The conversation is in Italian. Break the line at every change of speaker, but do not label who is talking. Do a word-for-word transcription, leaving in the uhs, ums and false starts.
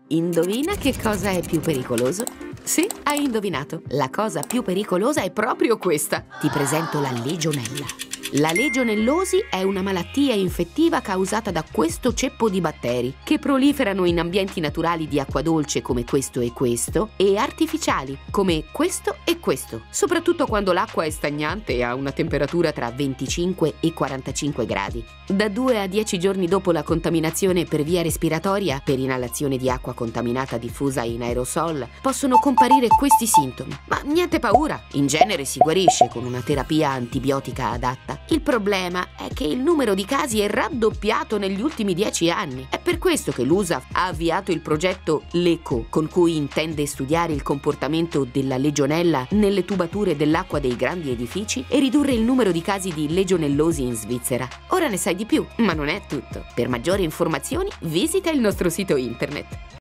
Indovina che cosa è più pericoloso? Sì, hai indovinato. La cosa più pericolosa è proprio questa. Ti presento la legionella. La legionellosi è una malattia infettiva causata da questo ceppo di batteri che proliferano in ambienti naturali di acqua dolce come questo e questo e artificiali come questo e questo, soprattutto quando l'acqua è stagnante e ha una temperatura tra venticinque e quarantacinque gradi. Da due a dieci giorni dopo la contaminazione per via respiratoria per inalazione di acqua contaminata diffusa in aerosol possono comparire questi sintomi. Ma niente paura, in genere si guarisce con una terapia antibiotica adatta. Il problema è che il numero di casi è raddoppiato negli ultimi dieci anni. È per questo che l'U S A ha avviato il progetto LECO, con cui intende studiare il comportamento della legionella nelle tubature dell'acqua dei grandi edifici e ridurre il numero di casi di legionellosi in Svizzera. Ora ne sai di più, ma non è tutto. Per maggiori informazioni visita il nostro sito internet.